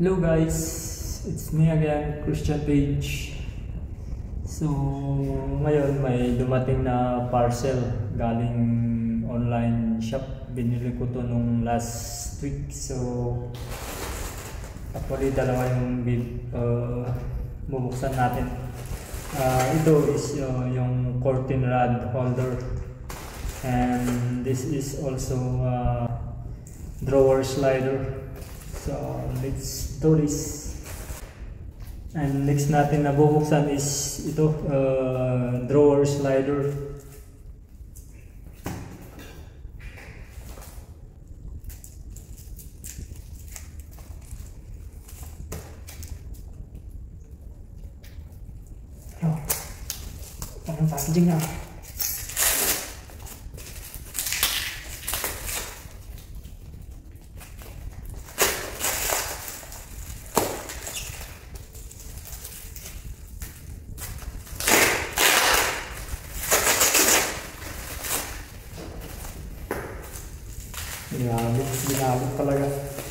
Hello guys, it's me again, Christian Page. So ngayon may dumating na parcel galing online shop. Binili ko to nung last week. So actually dalawa yung bubuksan natin. Ito is yung curtain rod holder, and this is also drawer slider. So let's do this. And next natin na bubuksan is ito, drawer slider. Parang packaging na. Ginamit talaga.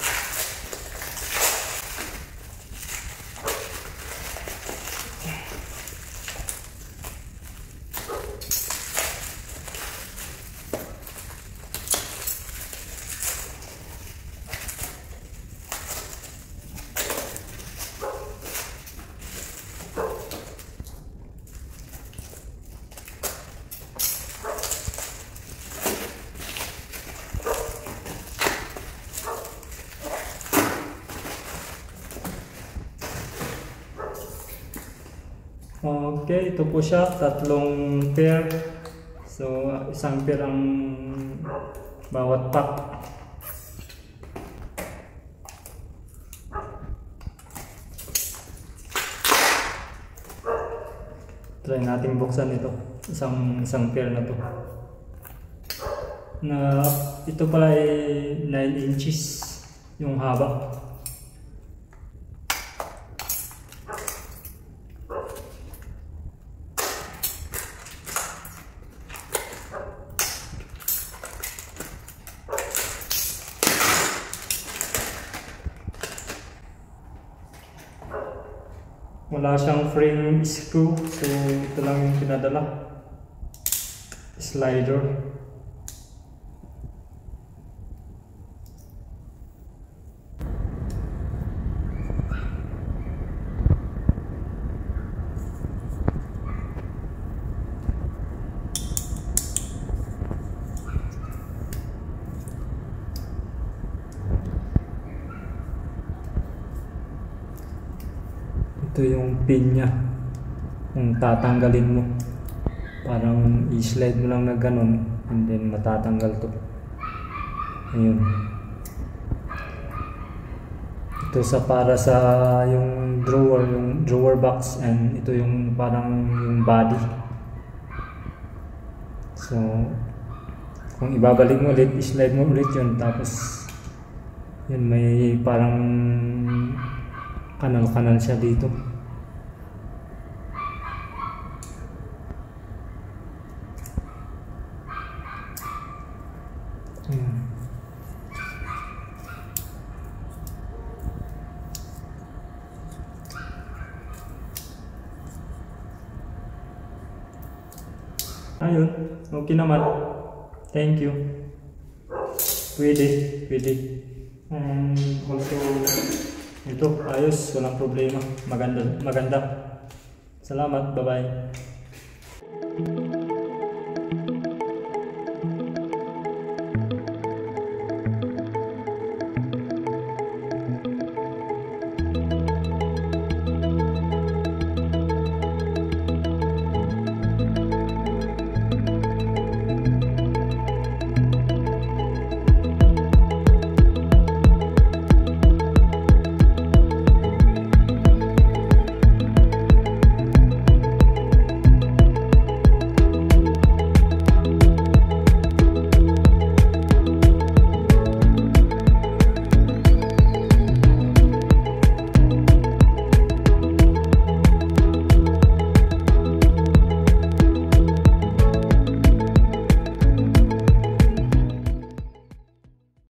Okay, ito po siya, tatlong pair. So, isang pair ang bawat pack. Try natin buksan ito. Isang pair na to. Ito pala ay 9 inches yung haba. Wala siyang frame screw, so ito lang yung pinadala, slider. Ito yung pin niya, kung tatanggalin mo, parang i-slide mo lang na ganun and then matatanggal to. Ayun. Ito para sa yung drawer box, and ito yung parang yung body. So kung ibabalik mo ulit, i-slide mo ulit yun, tapos yun, may parang kanal siya dito. Ayun, okay naman. Thank you. Pwede. And also ito, ayos, walang problema. Maganda. Salamat, bye-bye.